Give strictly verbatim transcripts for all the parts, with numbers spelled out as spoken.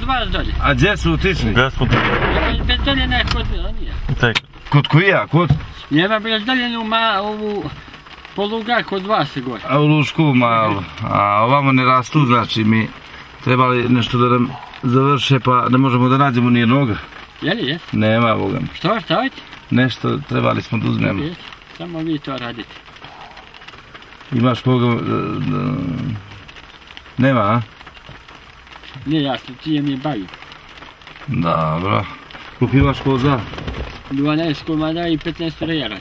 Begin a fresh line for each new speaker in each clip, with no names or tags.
kod vas dolje.
A gdje su otišli?
Gdje smo ti?
Bez dolje ne kod, nije.
Tek.
Kod koja? Kod?
Njema bez dolje u ma, ovu poluga kod vas gore.
A u Lušku malo. A ovamo ne rastu, znači mi trebali nešto da nam završe pa ne možemo da nađemo nije noga.
Jeli, je?
Nema Boga.
Što, stavite?
Nešto trebali smo da uzmemo.
Samo vi to radite.
Imaš koga... Nema, a?
Ne, ja se čije mi bavim.
Dobro. Koliko imaš koza?
dvanaest komada i petnaest rejala.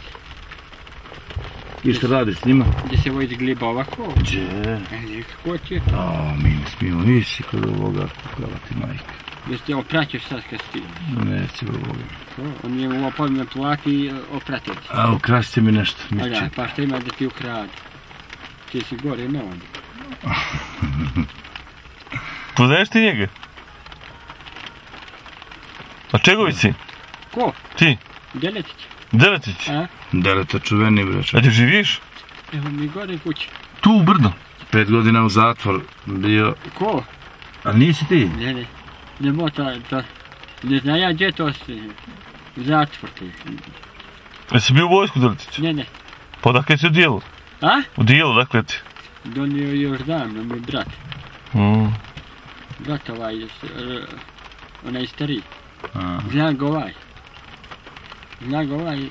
I što radiš s njima?
Gdje se vodi gliba ovako?
Gdje?
Kako će?
O, mi ne smijemo ići kod ovoga, kukala ti majka.
Gdje se opraćeš sad kad stiš?
Neće ovoga.
On je mu opodne plati i opratiti.
A ukrašće mi nešto,
A
miče.
da, pa što ima da ti ukrade? Ti si gore, ne onda.
Poznaješ ti njega? A čegović si?
Ko?
Ti?
Deletić.
Deletić?
A?
Deleta čuveni breč.
A ti živiš?
Evo mi gore kuće.
Tu u brdo?
Pet godina u zatvor bio.
Ko?
A nisi ti?
Ne, ne. Ne mota, to... Ne znam ja gdje to si... Zatvor ti.
Jesi bio u vojsku, Deletić?
Ne, ne.
Pa odakle si u dijelu?
A?
U dijelu, dakle ti?
Donio još davno, mi brat.
Mm.
Brat ovaj, uh, onaj stariji.
A.
Zna ga ovaj. Zna ga ovaj.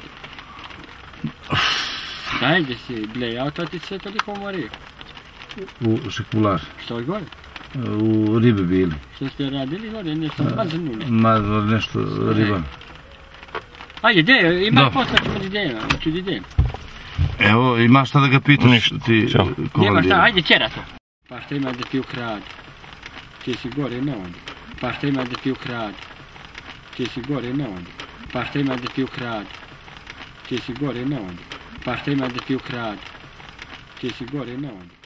Daj gdje si, ble, ja to ti sve toliko morio.
U šekular.
Što je gore?
U ribe bili.
Što ste radili gore, nešto mazanuli.
Ma, nešto riba.
Ajde, gdje, ima
Da.
posla ćemo da idemo, ću da idem.
Evo, imaš šta da ga pitaš
Ništa,
ti
čao.
Nema
komandir?
šta, ajde ćera to. Pa što ima da ti ukrade? Ti si gore, ne onda. Pa što ima da ti ukrade? Ti si gore, ne onda. Pa što ima da ti ukrade? Ti si gore, ne onda. Pa što ima da ti ukrade? Ti si gore, ne onda.